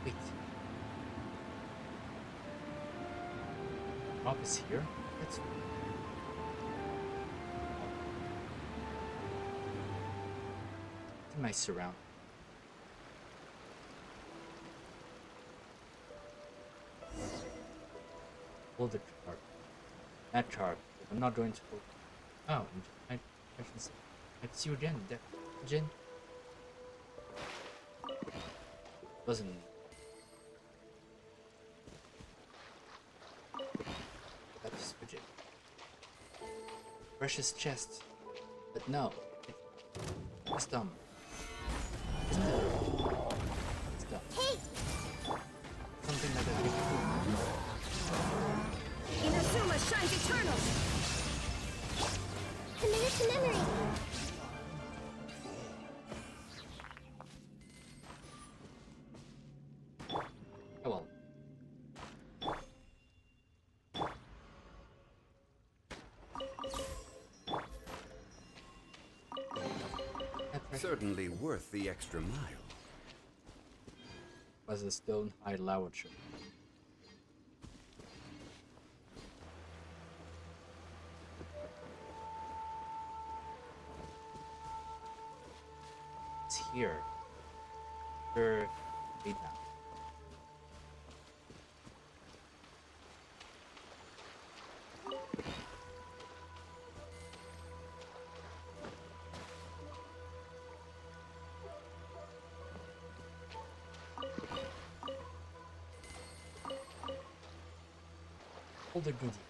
Wait. Rob is here? That's in my surround. Hold the chart. That chart. I'm not going to hold. Oh, I can see. I can see you again. That Jin wasn't. That's legit. Precious chest. But no. It's dumb. It's dumb. Hey! Something like that. Inazuma shines eternal! Commit to memory! Oh well. Certainly worth the extra mile. Was a stone high lavatory. It's here. Sure, wait now. Hold the goodie.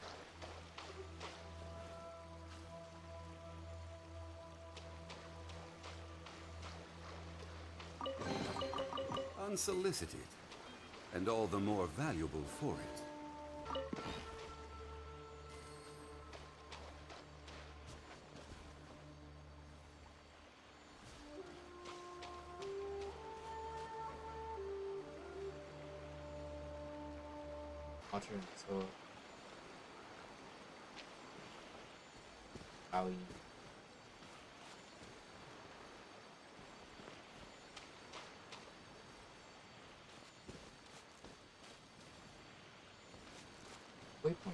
Unsolicited, and all the more valuable for it. Water, so Qiaoying. Waypoint.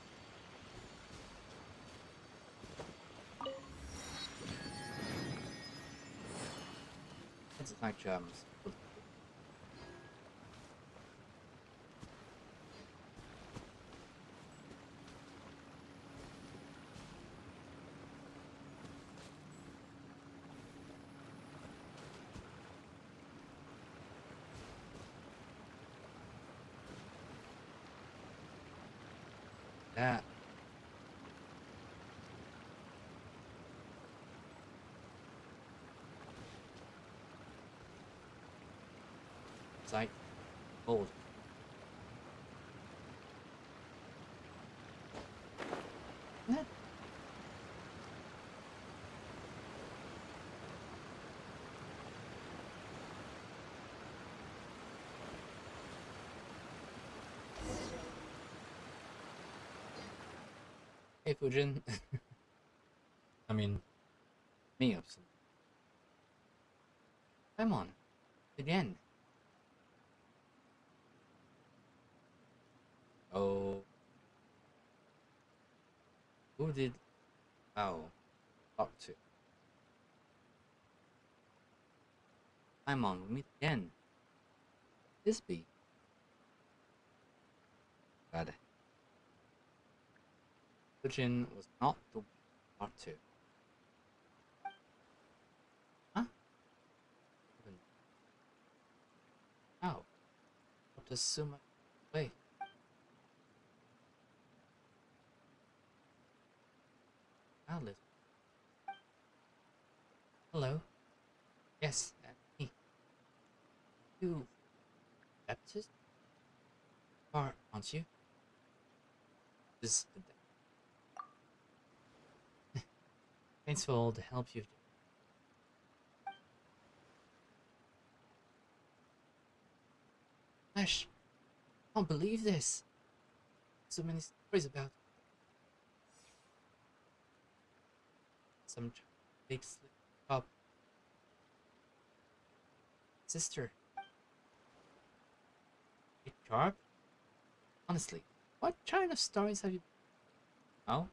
It's like gems. That. Sight. Hold. What? Hey, Fujin. I mean, me, absolutely. Come on. Again. Oh. Who did Mao talk to? Come on, we meet again. This be. God. Fujin was not the part two. Huh? How? What does Suma play? Alice. Hello. Yes, me. You Baptist? Aren't you? Just thanks for all the help you've given. Ash, I can't believe this. So many stories about some big slip up sister. sharp. Honestly, what kind of stories have you? Oh,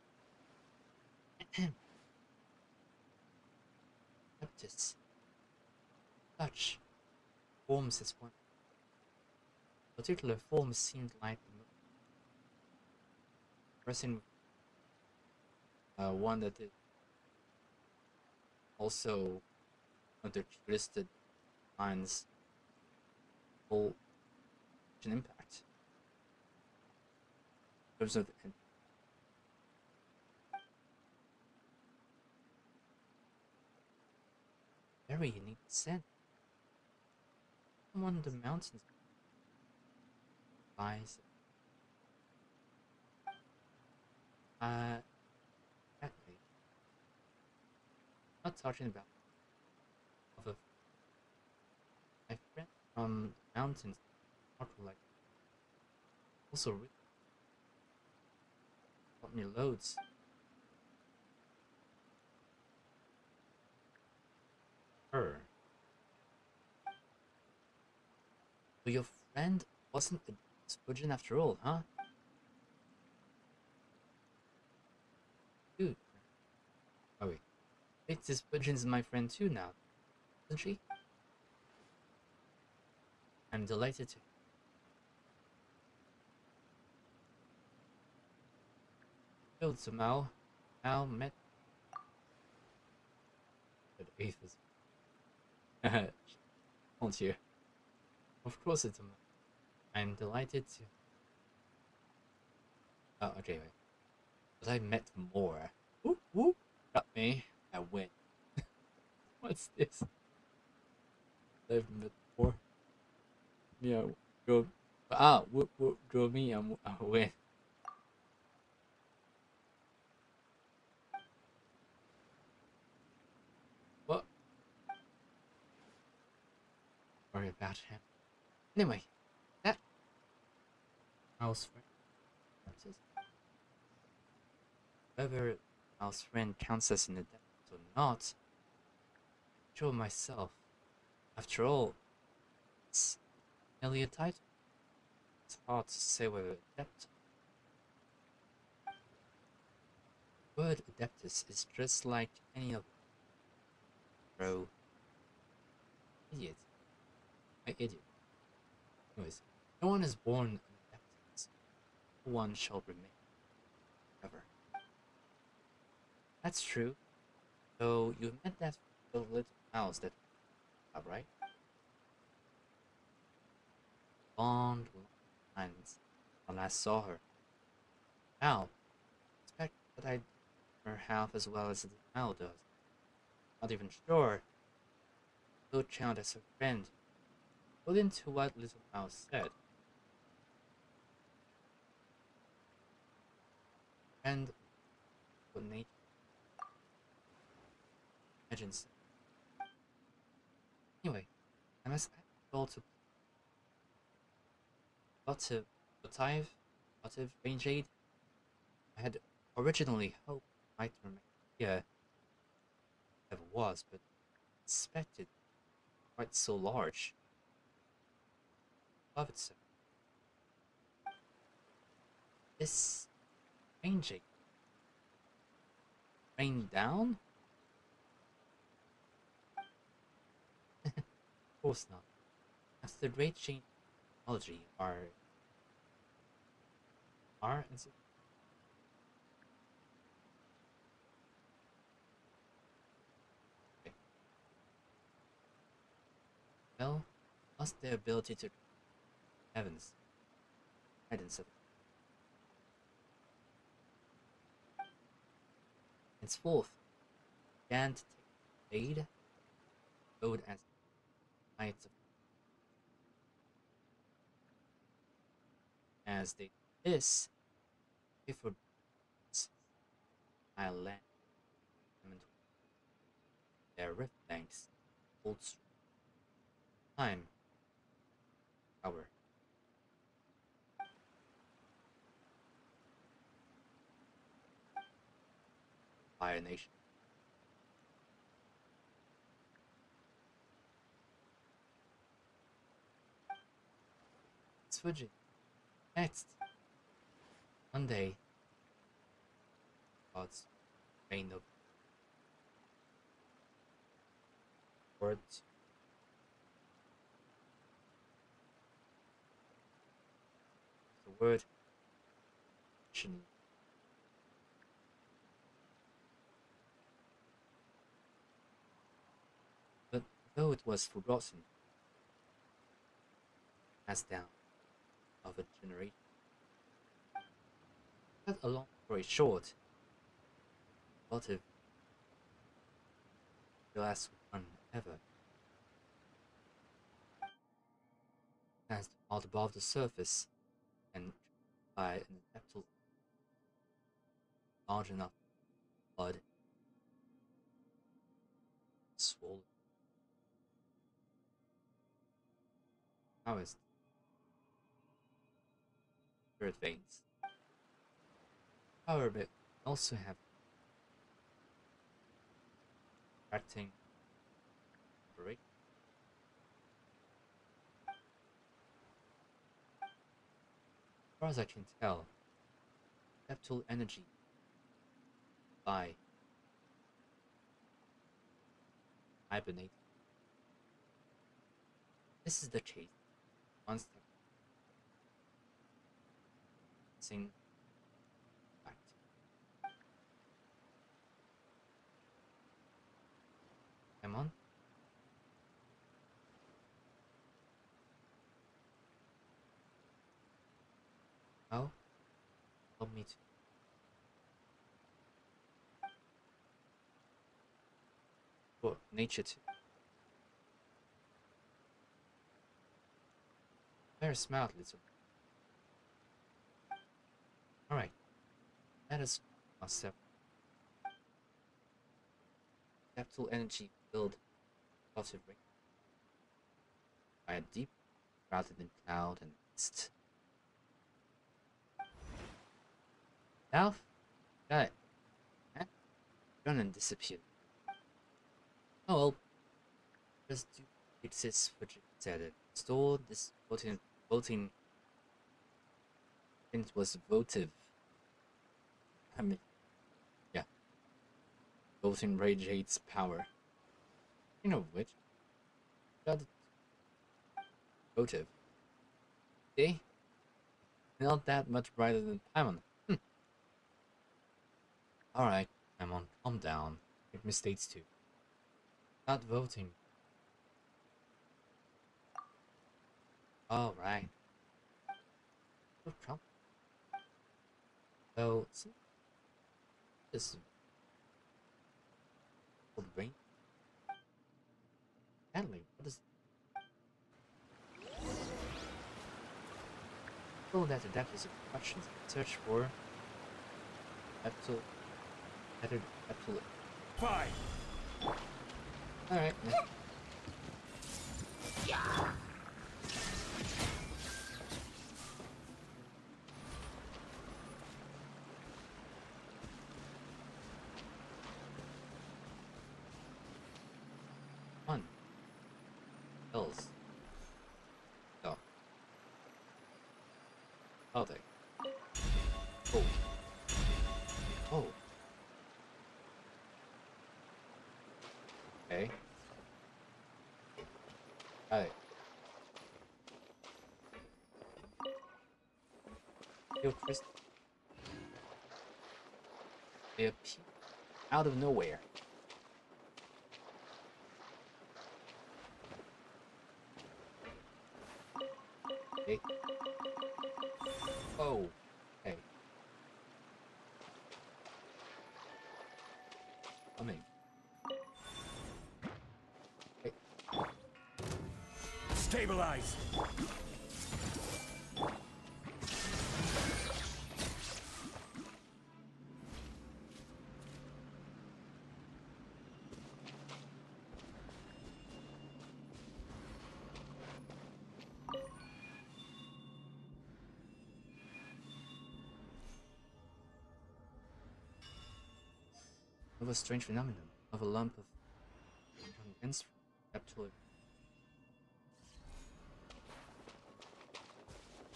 Baptist. Such forms as one. Particular form seemed like the most pressing one that is also one of the listed lines full impact. In terms of very unique scent. Someone in the mountains buys exactly. Not talking about of a my friend from the mountains like also really got me loads. Her. So your friend wasn't a virgin after all, huh? Dude. Oh wait. This virgin's my friend too now, isn't she? I'm delighted to. Little Mao. Mao met the eighth is volunteer. Of course it's a Mao. I'm delighted to. Oh, okay, wait. But I met more. Whoop whoop. Got me. I win. What's this? I've met more. Yeah, go. Whoop whoop. Draw me. I win. What? Worry about him. Anyway, that mouse friend. Whether mouse friend counts as an adept or not, sure myself. After all, it's merely a title. It's hard to say whether adept. The word adeptus is just like any other. Bro. Idiot. My idiot. Anyways, no one is born an adeptus. No one shall remain. Ever. That's true. So you met that little mouse that right? Long lines when I saw her. Now, expect that I know her half as well as the Mao does. Not even sure. Still count as her friend. According to what Little Mao said. And what nature imagines. Anyway, I must go to Motive Range Aid. I had originally hoped I might remain here ever was, but expected quite so large. Love it so. This Range Aid rain down? Of course not. As the great change in technology are and so well, lost their ability to heavens, guidance of henceforth began to take aid, owed as knights of as they did this before I land them into their rift banks, old time, power, Fire Nation. Switching. Next. One day, God's reign of words. The word mission. But though it was forgotten, passed down of a generation. Cut a long story short, what if the last one ever stands out above the surface and by an adaptable large enough blood swollen. How is spirit veins? However, it also have acting break. As far as I can tell, capital energy by hibernating. This is the case. Once the sing fact. Come on. Oh, help me to. For nature to. Very smart, little. Alright, let us step. Capital energy filled positive ring by a deep rather than cloud and mist. Now, got it. Huh? Gone and disappeared. Oh well, just do exists for said it. Store this voting it was votive. I mean, yeah. Voting radiates power. You know which? Got votive. See? Not that much brighter than Paimon. Alright, Paimon, calm down. Make mistakes too. Not voting. Alright. Good Trump. So, see? This old rain. Handling, what is oh, that adapters of questions. Search for absolute absolute. Fine. Alright. One. Hills. Go. Oh, there. Oh. Oh. Okay. Got it. Yo, Chris. They appear out of nowhere. Okay. Oh. Okay. Coming. Okay. Stabilize. Of a strange phenomenon of a lump of instruments absolute.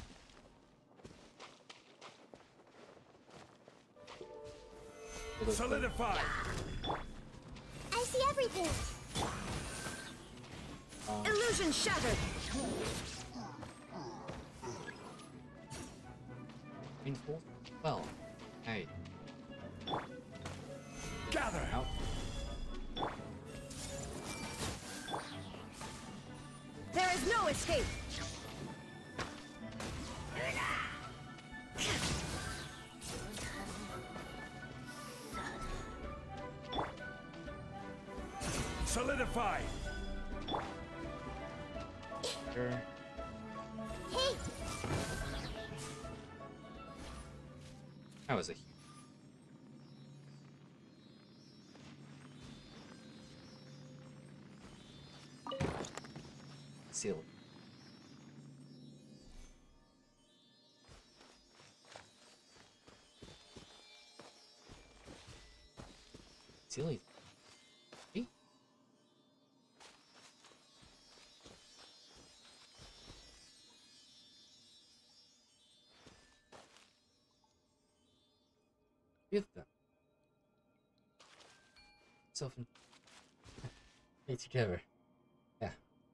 Solidify! I see everything. Illusion shattered. Painful? Well, hey. Gather! Out. There is no escape. Solidify! Sure. Hey, That was a seal. Silly. Hey. With them. Self and hey together. Yeah.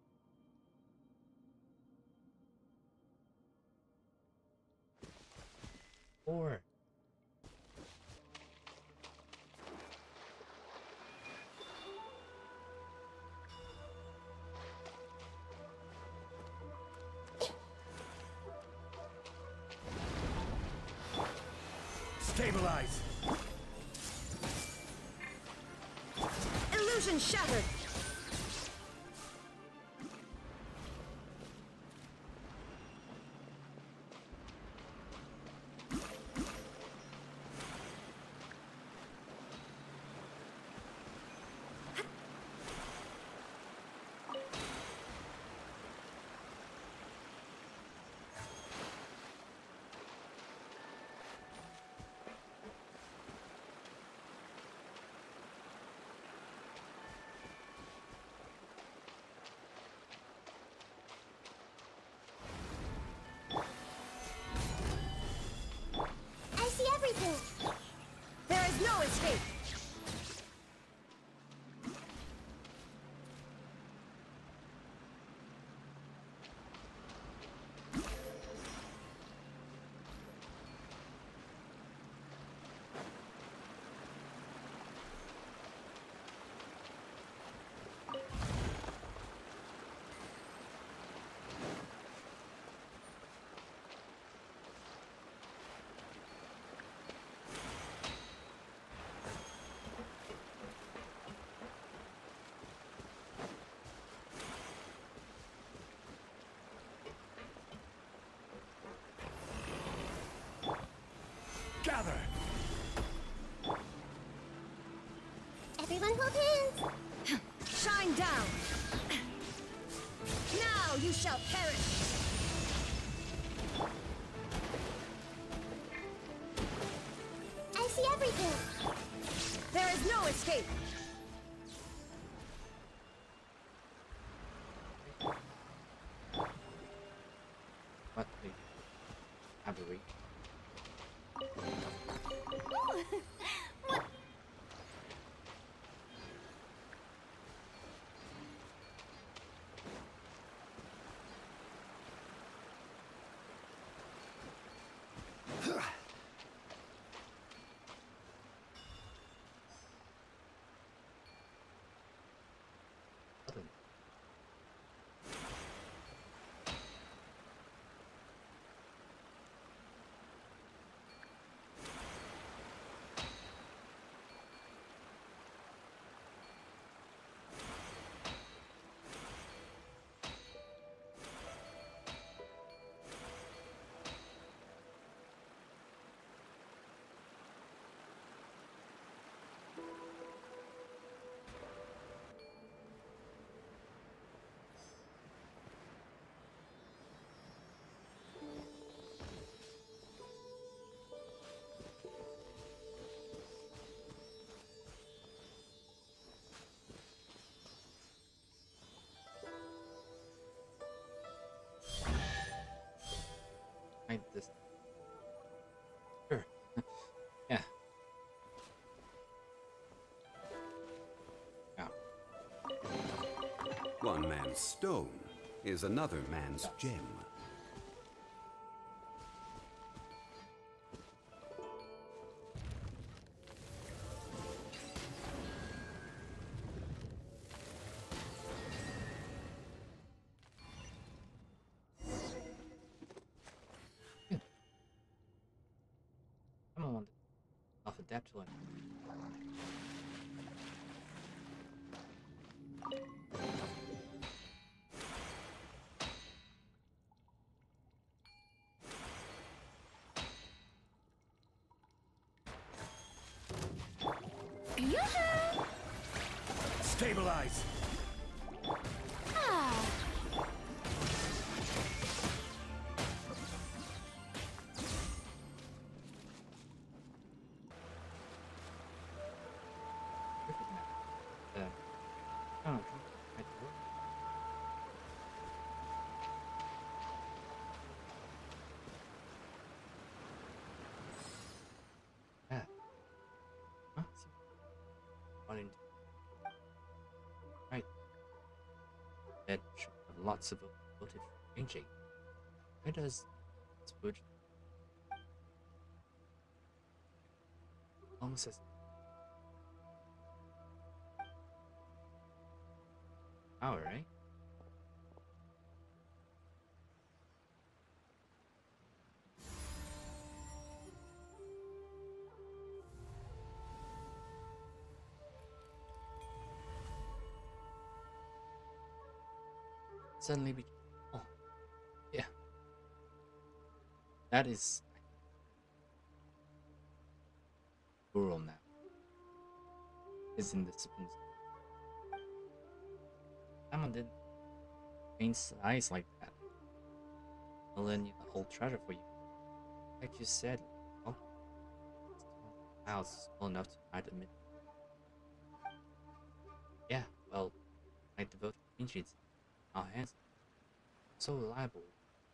Or Stabilize! illusion shattered. I see everything. There is no escape. Gather! Everyone hold hands. Shine down. Now you shall perish. I see everything. There is no escape. what the cavalry. What? One man's stone is another man's gem. I'm on off adapt to it. Yoo-hoo! Stabilize! Ah. Perfect map. I don't know. Right to work. Yeah. Huh? Got into right. That should have lots of motive changing. Where does this wood almost as power, right? Suddenly be oh yeah. That is rural now. Is in the disciplines. Someone didn't paint eyes like that. I'll lend you the whole treasure for you. Like you said, oh, house small enough to hide a minute. Yeah, well, I devote inches our hands. So reliable.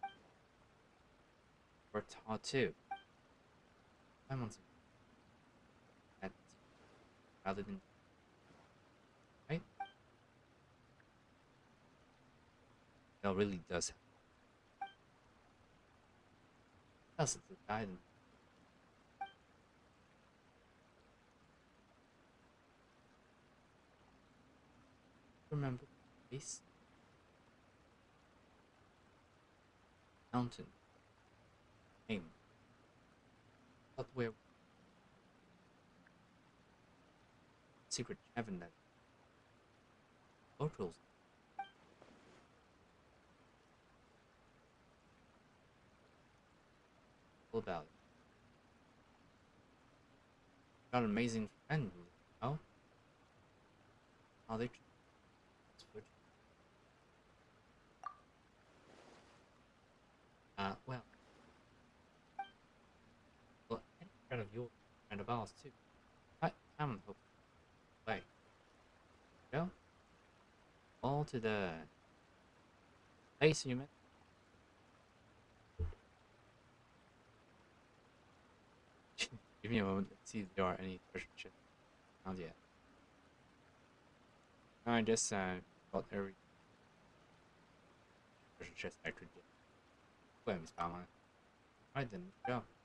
Worked hard too. Someone's at rather than right? No, really does. That's the guidance. Remember the place? Mountain. Name. But where secret heaven that locals all about it. Got an amazing friend, oh? How they well, any friend of yours, friend of ours too. I am hope way. Go all to the place you met. Give me a moment. Let's see if there are any treasure chests found yet. No, I just got every treasure chest I could get. Wait, Miss Palmer. Alright then, let's go.